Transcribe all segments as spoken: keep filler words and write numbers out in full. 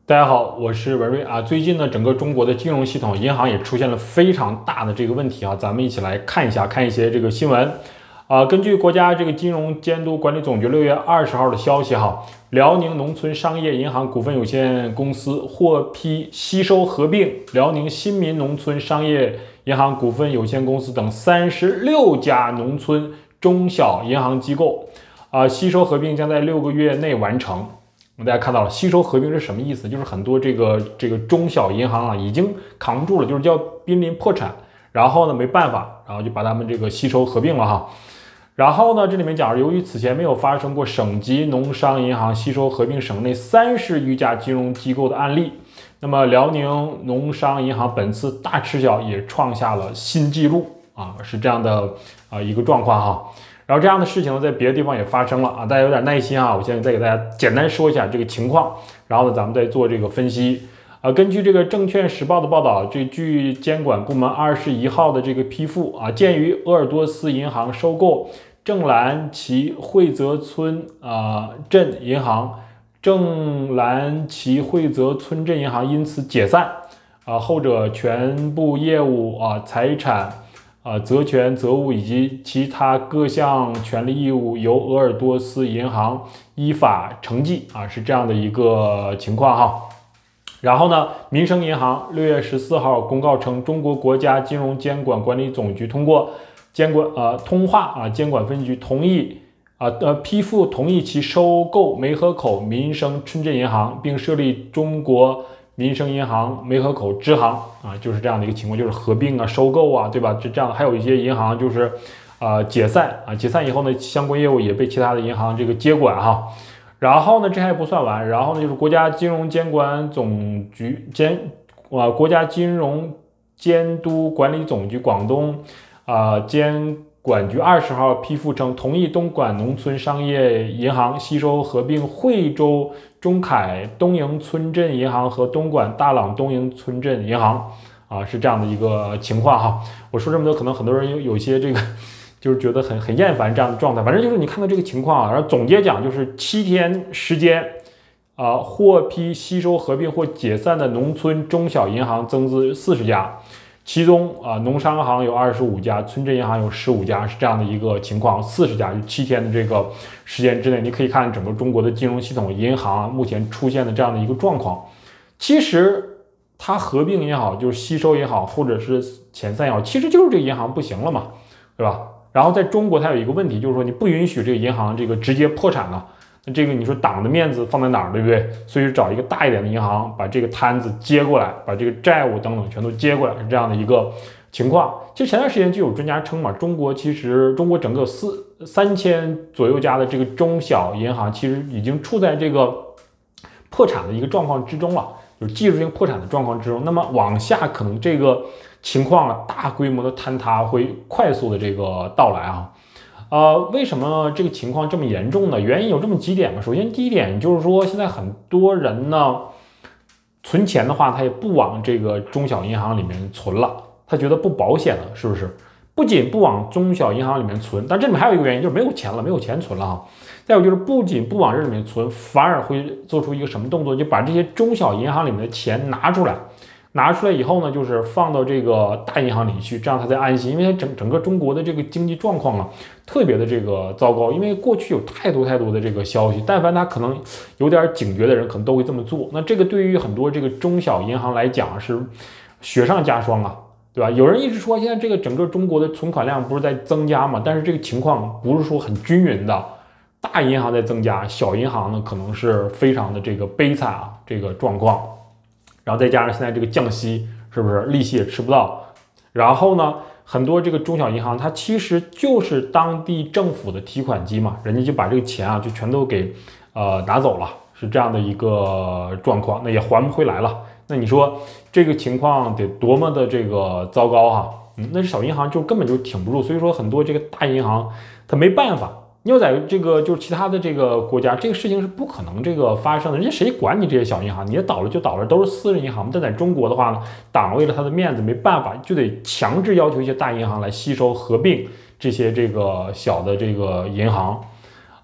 大家好，我是文瑞啊。最近呢，整个中国的金融系统、银行也出现了非常大的这个问题啊。咱们一起来看一下，看一些这个新闻啊。根据国家这个金融监督管理总局六月二十号的消息哈，辽宁农村商业银行股份有限公司获批吸收合并辽宁新民农村商业银行股份有限公司等三十六家农村中小银行机构啊，吸收合并将在六个月内完成。大家看到了，吸收合并是什么意思？就是很多这个这个中小银行啊，已经扛不住了，就是叫濒临破产，然后呢没办法，然后就把他们这个吸收合并了哈。然后呢，这里面讲，由于此前没有发生过省级农商银行吸收合并省内三十余家金融机构的案例，那么辽宁农商银行本次大吃小也创下了新纪录啊，是这样的啊一个状况哈。然后这样的事情呢，在别的地方也发生了啊，大家有点耐心啊，我现在再给大家简单说一下这个情况，然后呢，咱们再做这个分析。啊，根据这个证券时报的报道，这据监管部门二十一号的这个批复啊，鉴于鄂尔多斯银行收购正蓝旗惠泽村啊镇银行，正蓝旗惠泽村镇银行因此解散，啊，后者全部业务啊财产。啊，责权责务以及其他各项权利义务由鄂尔多斯银行依法承继啊，是这样的一个情况哈。然后呢，民生银行六月十四号公告称，中国国家金融监管管理总局通过监管呃通化啊监管分局同意啊呃批复同意其收购梅河口民生村镇银行，并设立中国民生银行梅河口支行啊，就是这样的一个情况，就是合并啊、收购啊，对吧？这这样，还有一些银行就是，呃，解散啊，解散以后呢，相关业务也被其他的银行这个接管哈。然后呢，这还不算完，然后呢，就是国家金融监管总局监啊，国家金融监督管理总局广东啊监管局二十号批复称，同意东莞农村商业银行吸收合并惠州中凯东营村镇银行和东莞大朗东营村镇银行啊，是这样的一个情况哈。我说这么多，可能很多人有有些这个就是觉得很很厌烦这样的状态。反正就是你看到这个情况啊，然后总结讲就是七天时间啊，获批吸收合并或解散的农村中小银行增资四十家。其中啊，农商行有二十五家，村镇银行有十五家，是这样的一个情况。四十家，就七天的这个时间之内，你可以看整个中国的金融系统、银行啊，目前出现的这样的一个状况。其实它合并也好，就是吸收也好，或者是遣散也好，其实就是这个银行不行了嘛，对吧？然后在中国，它有一个问题，就是说你不允许这个银行这个直接破产了。那这个你说党的面子放在哪儿，对不对？所以找一个大一点的银行，把这个摊子接过来，把这个债务等等全都接过来，是这样的一个情况。其实前段时间就有专家称嘛，中国其实中国整个四三千左右家的这个中小银行，其实已经处在这个破产的一个状况之中了，就是技术性破产的状况之中。那么往下可能这个情况啊，大规模的坍塌会快速的这个到来啊。呃，为什么这个情况这么严重呢？原因有这么几点嘛。首先，第一点就是说，现在很多人呢，存钱的话，他也不往这个中小银行里面存了，他觉得不保险了，是不是？不仅不往中小银行里面存，但这里面还有一个原因，就是没有钱了，没有钱存了哈。再有就是，不仅不往这里面存，反而会做出一个什么动作，就把这些中小银行里面的钱拿出来。拿出来以后呢，就是放到这个大银行里去，这样他才安心。因为整整个中国的这个经济状况啊，特别的这个糟糕。因为过去有太多太多的这个消息，但凡他可能有点警觉的人，可能都会这么做。那这个对于很多这个中小银行来讲是雪上加霜啊，对吧？有人一直说现在这个整个中国的存款量不是在增加嘛，但是这个情况不是说很均匀的，大银行在增加，小银行呢可能是非常的这个悲惨啊，这个状况。然后再加上现在这个降息，是不是利息也吃不到？然后呢，很多这个中小银行它其实就是当地政府的提款机嘛，人家就把这个钱啊就全都给呃拿走了，是这样的一个状况，那也还不回来了。那你说这个情况得多么的这个糟糕哈？嗯，那是小银行就根本就挺不住，所以说很多这个大银行它没办法。你要在这个就是其他的这个国家，这个事情是不可能这个发生的，人家谁管你这些小银行？你倒了就倒了，都是私人银行。但在中国的话呢，党为了他的面子没办法，就得强制要求一些大银行来吸收合并这些这个小的这个银行。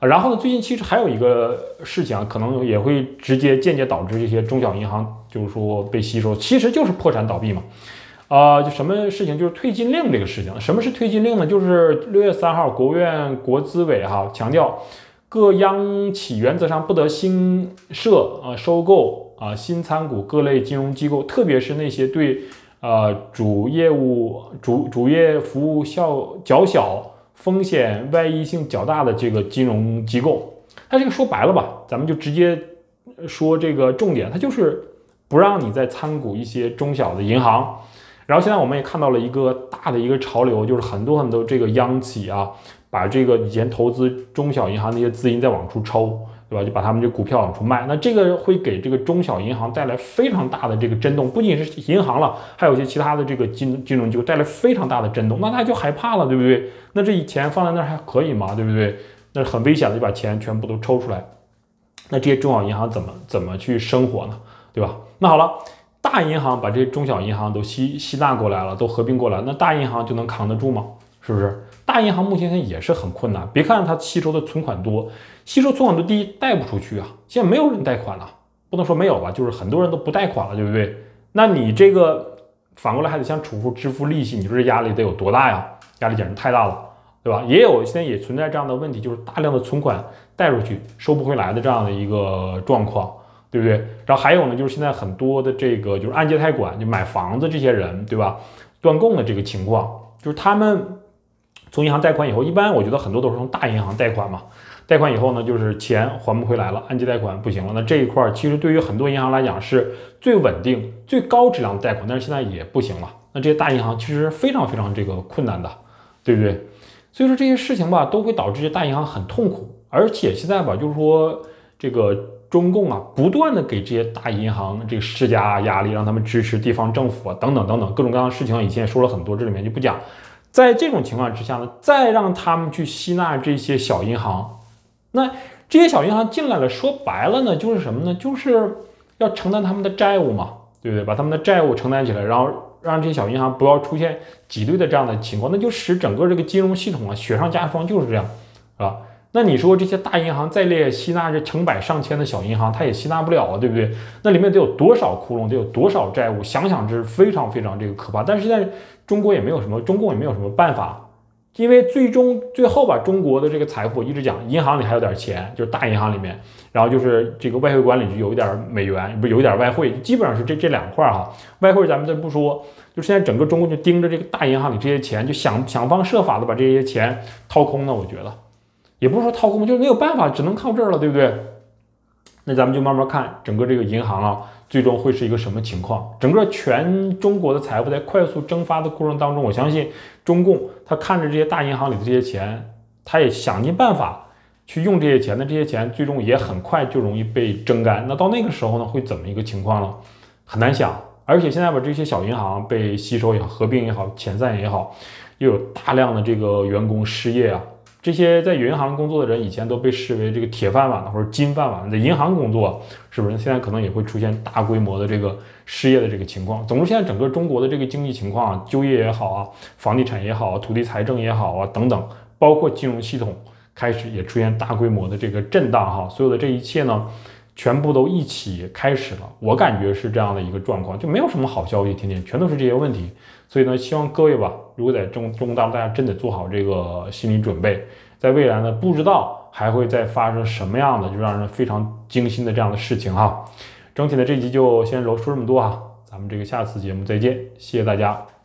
然后呢，最近其实还有一个事情啊，可能也会直接间接导致这些中小银行就是说被吸收，其实就是破产倒闭嘛。啊、呃，就什么事情就是退金令这个事情。什么是退金令呢？就是六月三号，国务院国资委哈强调，各央企原则上不得新设啊、呃、收购啊、呃、新参股各类金融机构，特别是那些对呃主业务主主业服务效较小、风险外溢性较大的这个金融机构。它这个说白了吧，咱们就直接说这个重点，它就是不让你再参股一些中小的银行。然后现在我们也看到了一个大的一个潮流，就是很多很多这个央企啊，把这个以前投资中小银行那些资金再往出抽，对吧？就把他们这股票往出卖，那这个会给这个中小银行带来非常大的这个震动，不仅是银行了，还有一些其他的这个金金融机构带来非常大的震动，那他就害怕了，对不对？那这钱放在那儿还可以吗？对不对？那很危险的，就把钱全部都抽出来，那这些中小银行怎么怎么去生活呢？对吧？那好了。大银行把这些中小银行都吸吸纳过来了，都合并过来，那大银行就能扛得住吗？是不是？大银行目前也是很困难。别看它吸收的存款多，吸收存款多，第一贷不出去啊，现在没有人贷款了，不能说没有吧，就是很多人都不贷款了，对不对？那你这个反过来还得向储户支付利息，你说这压力得有多大呀？压力简直太大了，对吧？也有现在也存在这样的问题，就是大量的存款贷出去收不回来的这样的一个状况。对不对？然后还有呢，就是现在很多的这个就是按揭贷款，就买房子这些人，对吧？断供的这个情况，就是他们从银行贷款以后，一般我觉得很多都是从大银行贷款嘛，贷款以后呢，就是钱还不回来了，按揭贷款不行了，那这一块其实对于很多银行来讲是最稳定、最高质量的贷款，但是现在也不行了。那这些大银行其实非常非常这个困难的，对不对？所以说这些事情吧，都会导致这些大银行很痛苦，而且现在吧，就是说这个。中共啊，不断的给这些大银行这个施加压力，让他们支持地方政府啊，等等等等各种各样的事情，以前也说了很多，这里面就不讲。在这种情况之下呢，再让他们去吸纳这些小银行，那这些小银行进来了，说白了呢，就是什么呢？就是要承担他们的债务嘛，对不对？把他们的债务承担起来，然后让这些小银行不要出现挤兑的这样的情况，那就使整个这个金融系统啊雪上加霜，就是这样，是吧？那你说这些大银行再列吸纳这成百上千的小银行，它也吸纳不了啊，对不对？那里面得有多少窟窿，得有多少债务，想想这是非常非常这个可怕。但是现在中国也没有什么，中共也没有什么办法，因为最终最后吧，中国的这个财富一直讲，银行里还有点钱，就是大银行里面，然后就是这个外汇管理局有一点美元，不是有一点外汇，基本上是这这两块哈。外汇咱们再不说，就现在整个中国就盯着这个大银行里这些钱，就想想方设法的把这些钱掏空呢，我觉得。也不是说掏空，就是没有办法，只能靠这儿了，对不对？那咱们就慢慢看整个这个银行啊，最终会是一个什么情况？整个全中国的财富在快速蒸发的过程当中，我相信中共他看着这些大银行里的这些钱，他也想尽办法去用这些钱，那这些钱最终也很快就容易被蒸干。那到那个时候呢，会怎么一个情况呢？很难想。而且现在把这些小银行被吸收也好，合并也好，遣散也好，又有大量的这个员工失业啊。这些在银行工作的人以前都被视为这个铁饭碗的或者金饭碗，在银行工作是不是现在可能也会出现大规模的这个失业的这个情况？总之，现在整个中国的这个经济情况啊，就业也好啊，房地产也好啊，土地财政也好啊，等等，包括金融系统开始也出现大规模的这个震荡哈，所有的这一切呢，全部都一起开始了。我感觉是这样的一个状况，就没有什么好消息，天天全都是这些问题。所以呢，希望各位吧，如果在中中国大陆，大家真得做好这个心理准备，在未来呢，不知道还会再发生什么样的，就让人非常惊心的这样的事情哈。整体的这一集就先说这么多哈，咱们这个下次节目再见，谢谢大家。